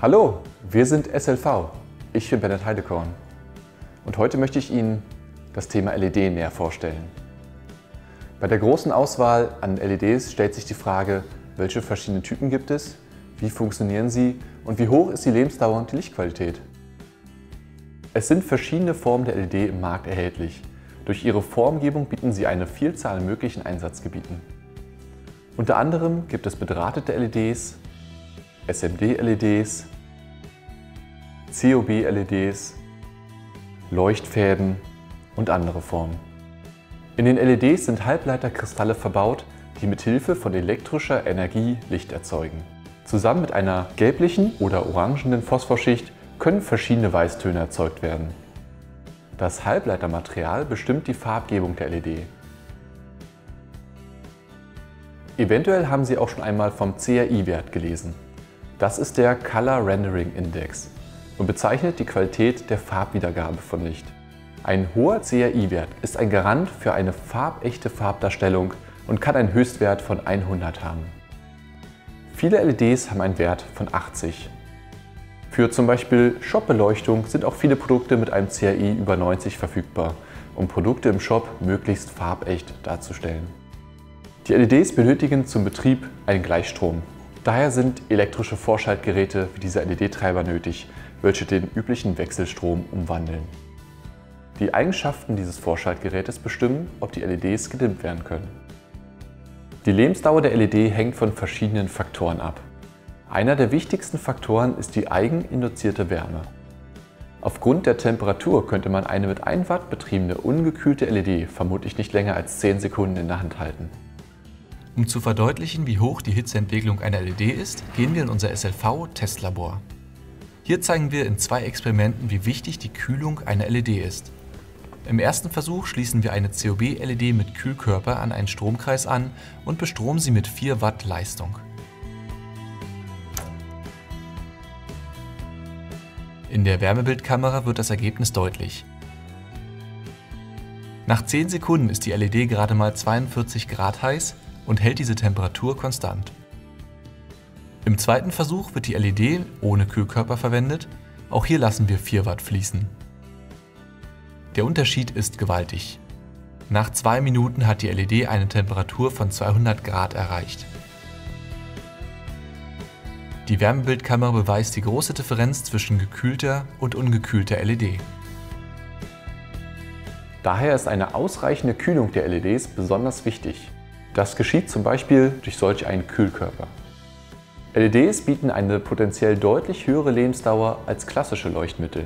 Hallo, wir sind SLV. Ich bin Bernhard Heidekorn und heute möchte ich Ihnen das Thema LED näher vorstellen. Bei der großen Auswahl an LEDs stellt sich die Frage, welche verschiedenen Typen gibt es, wie funktionieren sie und wie hoch ist die Lebensdauer und die Lichtqualität. Es sind verschiedene Formen der LED im Markt erhältlich. Durch ihre Formgebung bieten sie eine Vielzahl an möglichen Einsatzgebieten. Unter anderem gibt es bedrahtete LEDs, SMD-LEDs, COB-LEDs, Leuchtfäden und andere Formen. In den LEDs sind Halbleiterkristalle verbaut, die mit Hilfe von elektrischer Energie Licht erzeugen. Zusammen mit einer gelblichen oder orangenen Phosphorschicht können verschiedene Weißtöne erzeugt werden. Das Halbleitermaterial bestimmt die Farbgebung der LED. Eventuell haben Sie auch schon einmal vom CRI-Wert gelesen. Das ist der Color Rendering Index und bezeichnet die Qualität der Farbwiedergabe von Licht. Ein hoher CRI-Wert ist ein Garant für eine farbechte Farbdarstellung und kann einen Höchstwert von 100 haben. Viele LEDs haben einen Wert von 80. Für zum Beispiel Shop-Beleuchtung sind auch viele Produkte mit einem CRI über 90 verfügbar, um Produkte im Shop möglichst farbecht darzustellen. Die LEDs benötigen zum Betrieb einen Gleichstrom. Daher sind elektrische Vorschaltgeräte wie dieser LED-Treiber nötig, welche den üblichen Wechselstrom umwandeln. Die Eigenschaften dieses Vorschaltgerätes bestimmen, ob die LEDs gedimmt werden können. Die Lebensdauer der LED hängt von verschiedenen Faktoren ab. Einer der wichtigsten Faktoren ist die eigeninduzierte Wärme. Aufgrund der Temperatur könnte man eine mit 1 Watt betriebene ungekühlte LED vermutlich nicht länger als 10 Sekunden in der Hand halten. Um zu verdeutlichen, wie hoch die Hitzeentwicklung einer LED ist, gehen wir in unser SLV-Testlabor. Hier zeigen wir in 2 Experimenten, wie wichtig die Kühlung einer LED ist. Im ersten Versuch schließen wir eine COB-LED mit Kühlkörper an einen Stromkreis an und bestromen sie mit 4 Watt Leistung. In der Wärmebildkamera wird das Ergebnis deutlich. Nach 10 Sekunden ist die LED gerade mal 42 Grad heiß und hält diese Temperatur konstant. Im zweiten Versuch wird die LED ohne Kühlkörper verwendet. Auch hier lassen wir 4 Watt fließen. Der Unterschied ist gewaltig. Nach 2 Minuten hat die LED eine Temperatur von 200 Grad erreicht. Die Wärmebildkamera beweist die große Differenz zwischen gekühlter und ungekühlter LED. Daher ist eine ausreichende Kühlung der LEDs besonders wichtig. Das geschieht zum Beispiel durch solch einen Kühlkörper. LEDs bieten eine potenziell deutlich höhere Lebensdauer als klassische Leuchtmittel.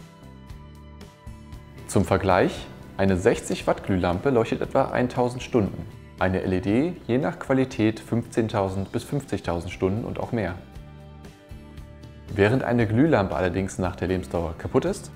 Zum Vergleich, eine 60 Watt Glühlampe leuchtet etwa 1000 Stunden, eine LED je nach Qualität 15.000 bis 50.000 Stunden und auch mehr. Während eine Glühlampe allerdings nach der Lebensdauer kaputt ist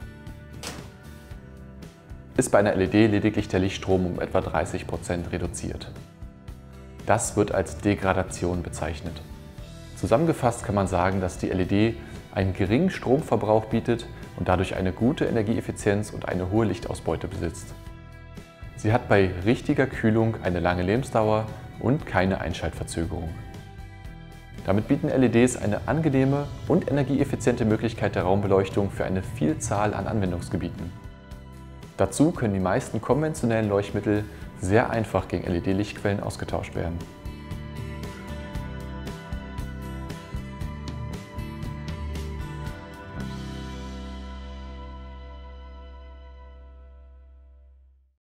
bei einer LED lediglich der Lichtstrom um etwa 30% reduziert. Das wird als Degradation bezeichnet. Zusammengefasst kann man sagen, dass die LED einen geringen Stromverbrauch bietet und dadurch eine gute Energieeffizienz und eine hohe Lichtausbeute besitzt. Sie hat bei richtiger Kühlung eine lange Lebensdauer und keine Einschaltverzögerung. Damit bieten LEDs eine angenehme und energieeffiziente Möglichkeit der Raumbeleuchtung für eine Vielzahl an Anwendungsgebieten. Dazu können die meisten konventionellen Leuchtmittel sehr einfach gegen LED-Lichtquellen ausgetauscht werden.